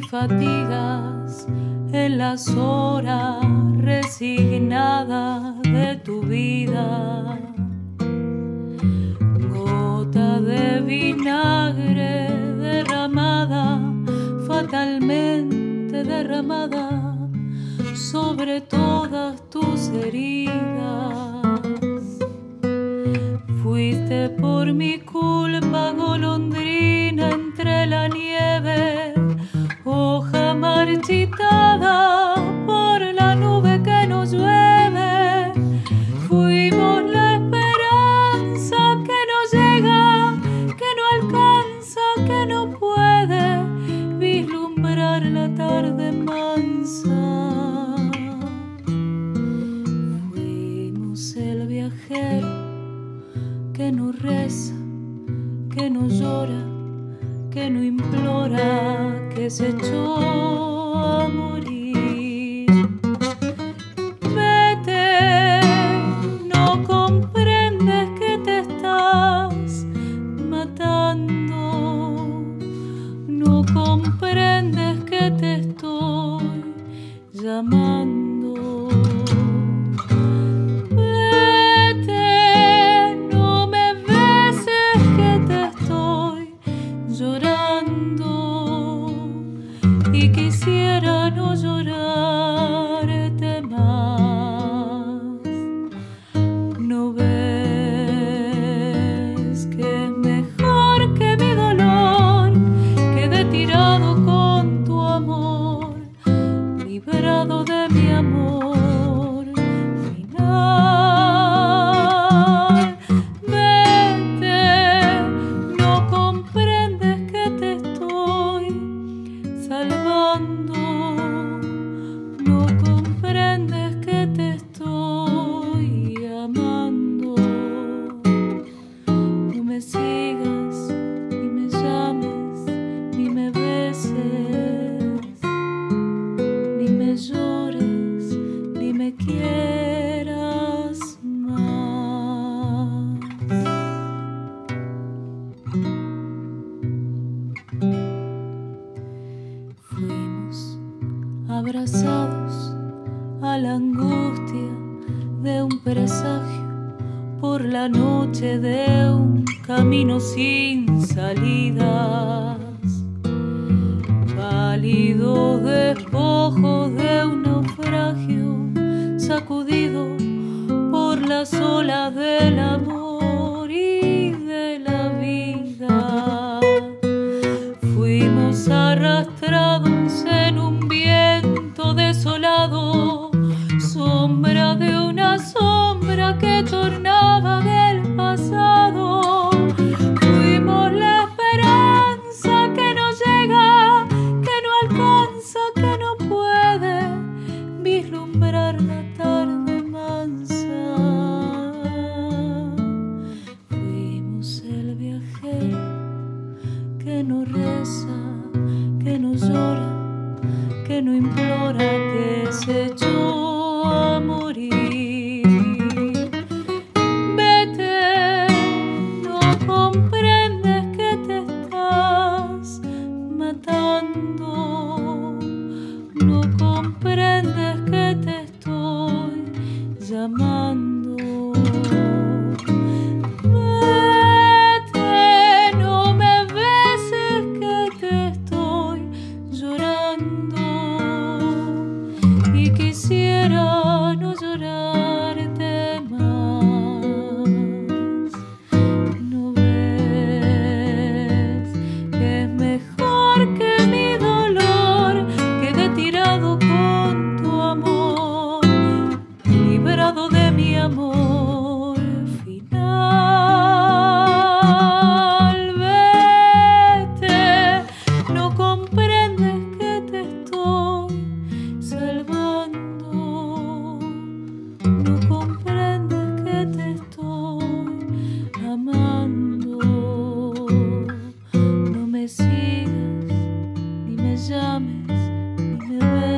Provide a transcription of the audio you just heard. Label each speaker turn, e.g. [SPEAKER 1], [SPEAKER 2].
[SPEAKER 1] fatigas en las horas resignadas de tu vida. Gota de vinagre derramada, fatalmente derramada sobre todas tus heridas. Fuiste por mi culpa golondrina entre la nieve, hoja marchitada por la nube que nos llueve. Fuimos la esperanza que no llega, que no alcanza, que no puede vislumbrar la tarde mansa. Fuimos el viajero que no reza, que no llora, que no implora, que se echó a morir. Vete, no comprendes que te estás matando, no comprendes que te estoy llamando. Vete, no me beses que te estoy llorando y quisiera no llorarte más. ¿No ves que es mejor que mi dolor quede tirado con tu amor, librado de mi amor final? Vete, no comprendes que te estoy salvando, no comprendes que te estoy amando. No me sigas, ni me llames, ni me beses, ni me llores, ni me quieras más. Fuimos abrazados a la angustia de un presagio por la noche de un camino sin salidas, pálidos despojos de un naufragio sacudido por las olas del amor y de la vida. Fuimos arrastrados en un viento desolado, sombra de una sombra que tornaba del pasado. Fuimos la esperanza que no llega, que no alcanza, que no puede vislumbrar la tarde mansa. Fuimos el viajero que no reza, que no llora, que no implora, que se echó a morir. Vete, no comprendes que te estás matando, no comprendes que te estoy llamando. Vete, no me beses que te estoy llorando y quisiera no llorarte más. ¿No ves que es mejor que mi dolor quede tirado con tu amor, librado de mi amor final? Vete, no comprendes que te estoy salvando, no comprendes que te estoy amando. No me sigas, ni me llames, ni me beses,